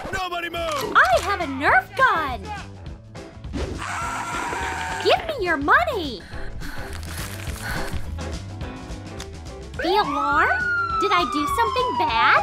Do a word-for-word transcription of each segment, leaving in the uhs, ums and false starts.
Nobody move! I have a Nerf gun! Give me your money! The alarm? Did I do something bad?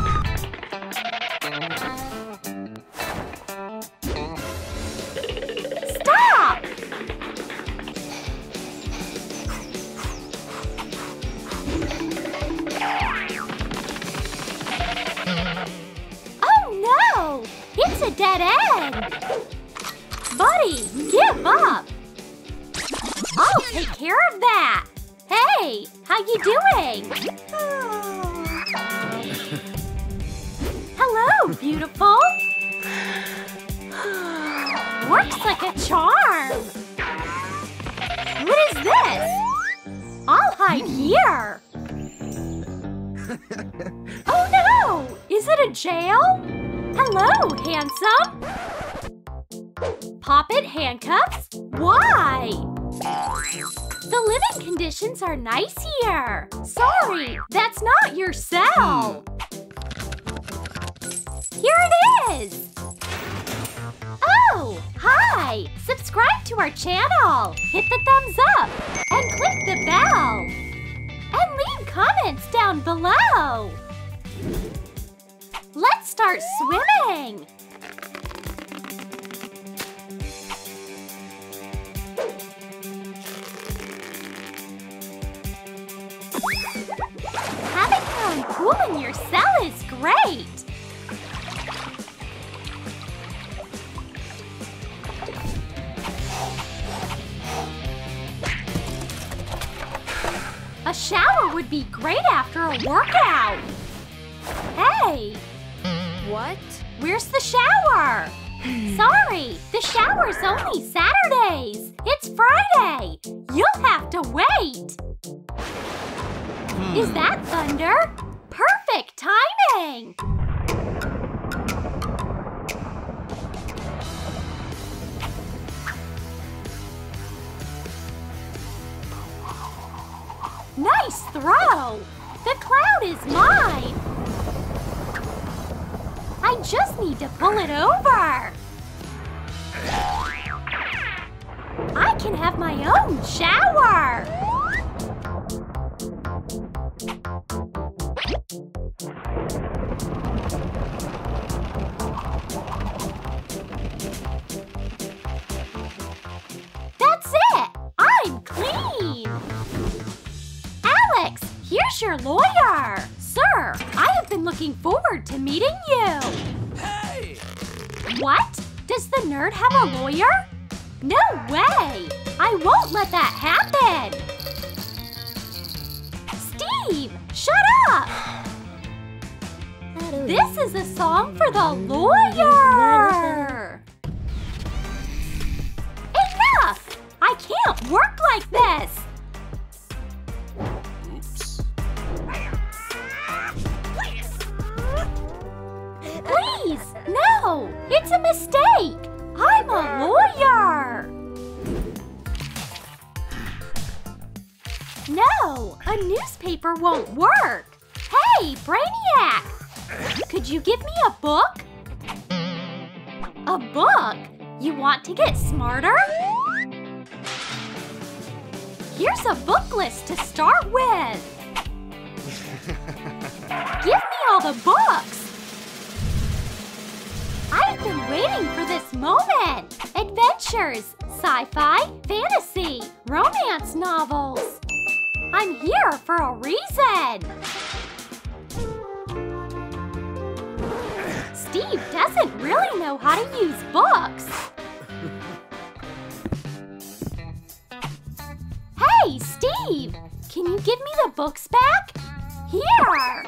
Stop! Oh no! It's a dead end! Buddy, give up! I'll take care of that! Hey, how you doing? Hello, beautiful! Works like a charm! What is this? I'll hide here! Oh no! Is it a jail? Hello, handsome! Pop-it handcuffs? Why? The living conditions are nice here. Sorry, that's not your cell. Here it is. Oh, hi. Subscribe to our channel. Hit the thumbs up and click the bell. And leave comments down below. Let's start swimming. Having your own pool in your cell is great! A shower would be great after a workout! Hey! What? Where's the shower? Sorry, the shower's only Saturdays! It's Friday! You'll have to wait! Is that thunder? Perfect timing! Nice throw! The cloud is mine! I just need to pull it over! I can have my own shower! That's it! I'm clean! Alex, here's your lawyer! Sir, I have been looking forward to meeting you! Hey! What? Does the nerd have a lawyer? No way! I won't let that happen! Steve, shut up! This is a song for the lawyer! Enough! I can't work like this! Oops. Please, no! It's a mistake! I'm a lawyer! No, a newspaper won't work! Hey, Brainiac! Could you give me a book? A book? You want to get smarter? Here's a book list to start with! Give me all the books! I've been waiting for this moment! Adventures, sci-fi, fantasy, romance novels. I'm here for a reason! Steve doesn't really know how to use books. Hey, Steve! Can you give me the books back? Here!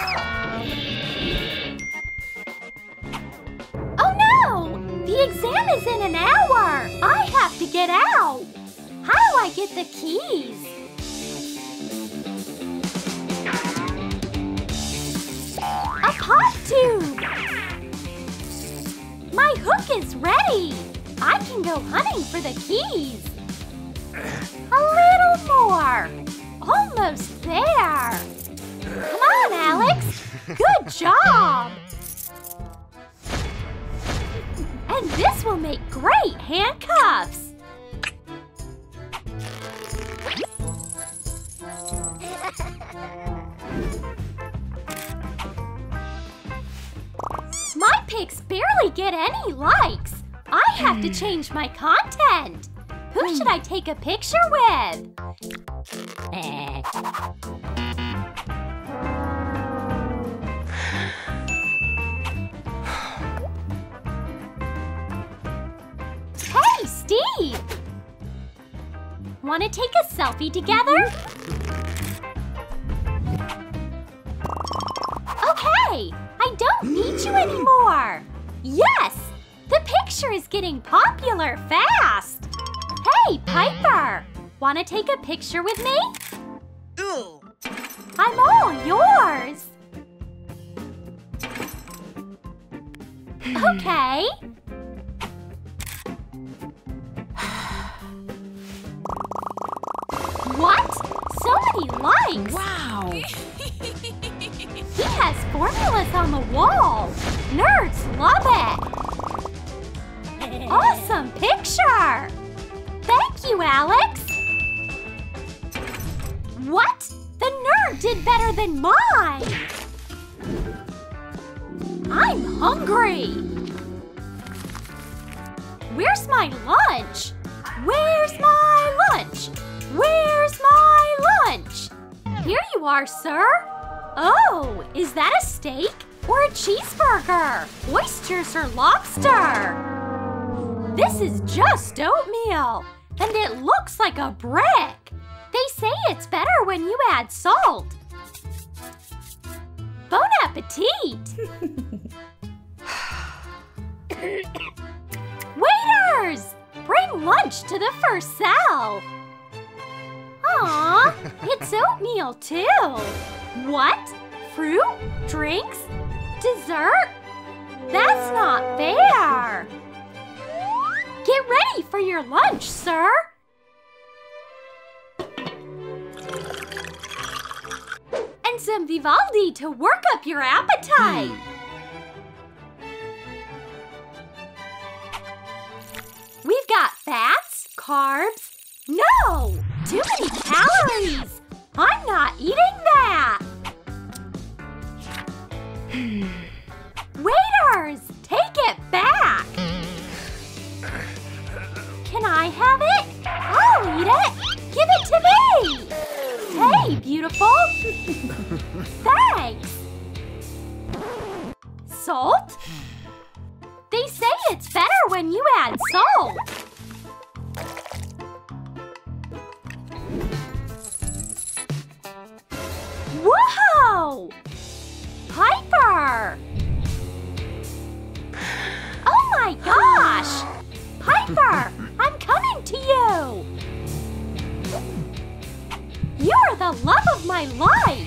Oh no! The exam is in an hour! I have to get out! How do I get the keys? A pop tube! My hook is ready! I can go hunting for the keys! A little more! Almost there! Come on, Alex! Good job! make great handcuffs. My pics barely get any likes. I have to change my content. Who should I take a picture with? Hey, Steve! Want to take a selfie together? Okay, I don't need you anymore. Yes, the picture is getting popular fast. Hey, Piper, want to take a picture with me? Ooh. I'm all yours. Okay. What? So many likes! Wow. He has formulas on the wall. Nerds love it. Awesome picture. Thank you, Alex. What? The nerd did better than mine. I'm hungry. Where's my lunch? Where's my lunch? Where's my lunch? Here you are, sir. Oh, is that a steak or a cheeseburger? Oysters or lobster? This is just oatmeal, and it looks like a brick. They say it's better when you add salt. Bon appetit! Waiters! Bring lunch to the first cell. Aw, it's oatmeal too. What? Fruit? Drinks? Dessert? That's not fair. Get ready for your lunch, sir. And some Vivaldi to work up your appetite. We've got fats, carbs. No! Too many calories! I'm not eating that! Waiters! Take it back! Can I have it? I'll eat it! Give it to me! Hey, beautiful! Thanks! Salt? They say it's better when you add salt. Whoa! Piper! Oh my gosh! Piper, I'm coming to you! You're the love of my life!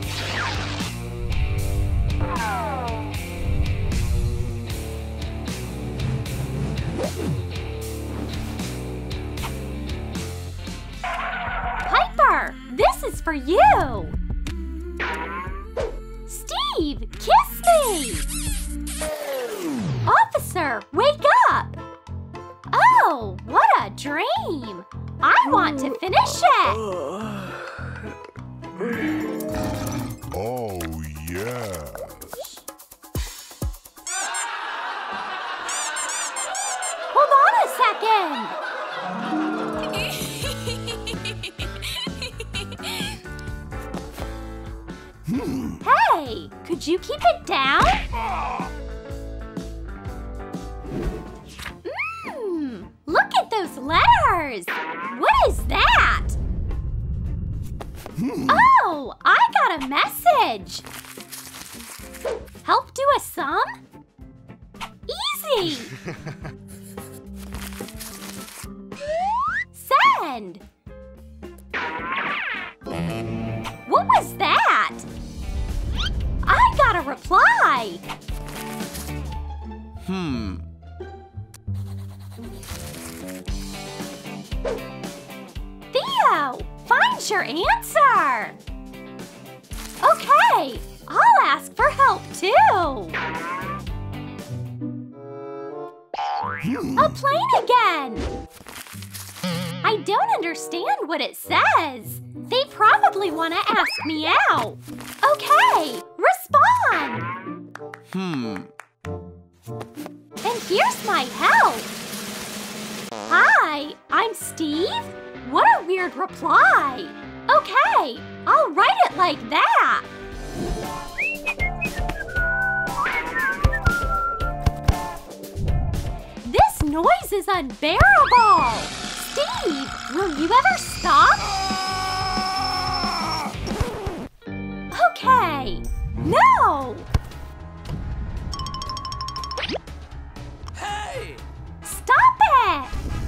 Piper, this is for you! Steve, kiss me! Officer, wake up! Oh, what a dream! I want to finish it! Oh, yes. Hold on a second! Hey, could you keep it down? Mmm, look at those letters! What is that? Oh, I got a message! Help do a sum? Easy! Send! What was that? I got a reply! Hmm. Theo, find your answer! Okay, I'll ask for help too! Hmm. A plane again! I don't understand what it says. They probably want to ask me out. Okay, respond! Hmm. And here's my help. Hi, I'm Steve. What a weird reply. Okay, I'll write it like that. This noise is unbearable. Steve, will you ever stop? Okay, no! Hey! Stop it!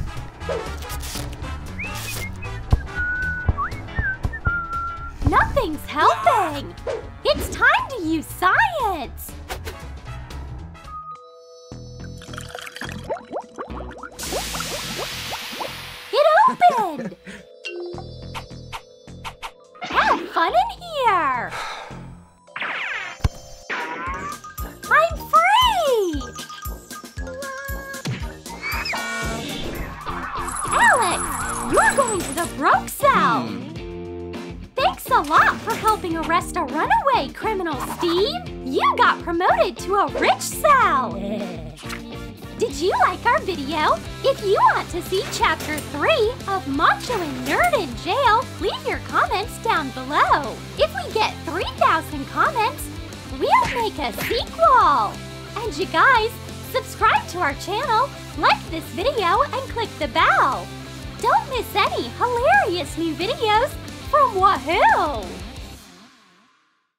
Nothing's helping. It's time to use science. It opened. Have fun in here. I'm free. Alex, you're going to the broke cell. Thanks a lot for helping arrest a runaway criminal, Steve. You got promoted to a rich cell. Did you like our video? If you want to see chapter three of Macho and Nerd in Jail, leave your comments down below. If we get three thousand comments, we'll make a sequel. And you guys, subscribe to our channel, like this video, and click the bell. Don't miss any hilarious new videos from Wahoo!